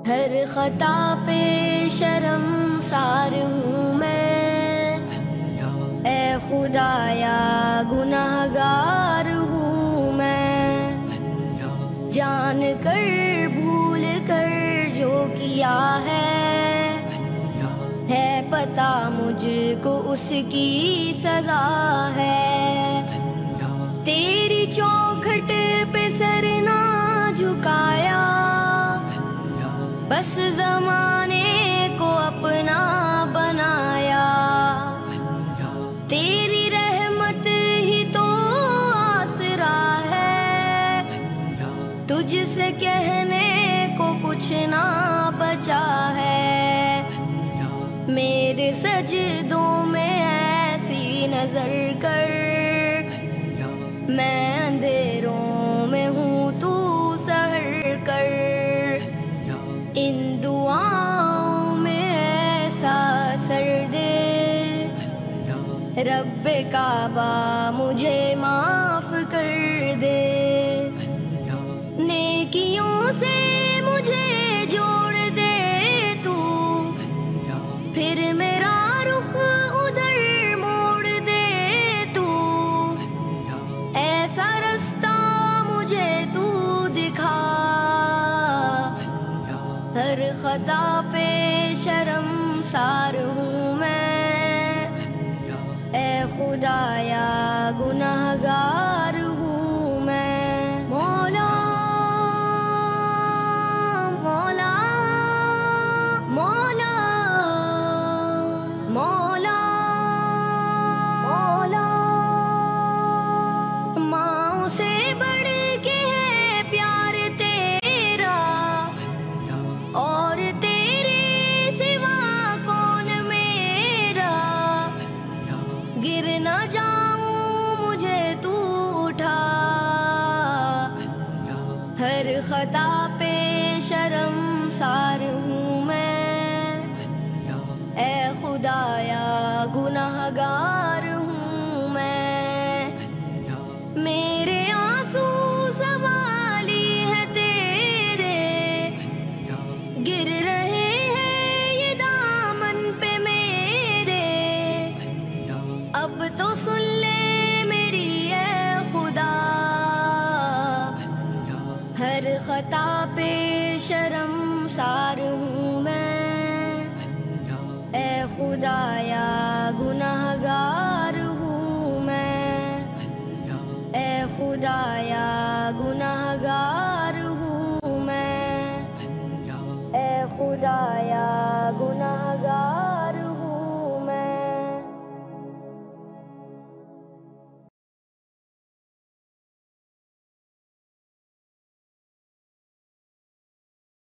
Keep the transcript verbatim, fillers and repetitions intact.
ہر خطا پہ شرمسار ہوں میں، اے خدایا گنہگار ہوں میں، جان کر بھول کر جو کیا ہے ہے پتہ مجھ کو اس کی سزا ہے۔ تیری چوکھٹ پہ سر نہ جھکایا، بس زمانے کو اپنا بنایا، تیری رحمت ہی تو آسرا ہے، تجھ سے کہنے کو کچھ نہ بچا ہے۔ میرے سجدوں میں ایسی نظر کر، میں اندھیروں میں ہوں تو سحر کر، ان دعاؤں میں ایسا اثر دے، رب کعبہ مجھے معاف کر دے، نیکیوں سے مجھے جوڑ دے تو، پھر میرا رخ ادھر موڑ دے تو، ایسا رستہ مجھے تو دکھا، ہر خطا پہ شرمسار ہوں میں، اے خدایا گنہگار ہوں میں۔ مولا مولا مولا مولا مولا، ماں سے بڑھ کے ہے پیار تیرا، اور تیرے سوا کون میرا، گر نہ جاؤں مجھے تو اٹھا، ہر خطا پہ شرمسار ہوں میں، اے خدایا گنہگار ہوں میں، میرے آنسو سوالی ہے تیرے، گر رہے ہیں یہ دامن پہ میرے، اب تو سن لے میری اے خدا، ہر خطا پہ شرمسار ہوں میں، اے خدایا گنہگار ہوں میں، اے خدایا گنہگار ہوں میں، اے خدایا گنہگار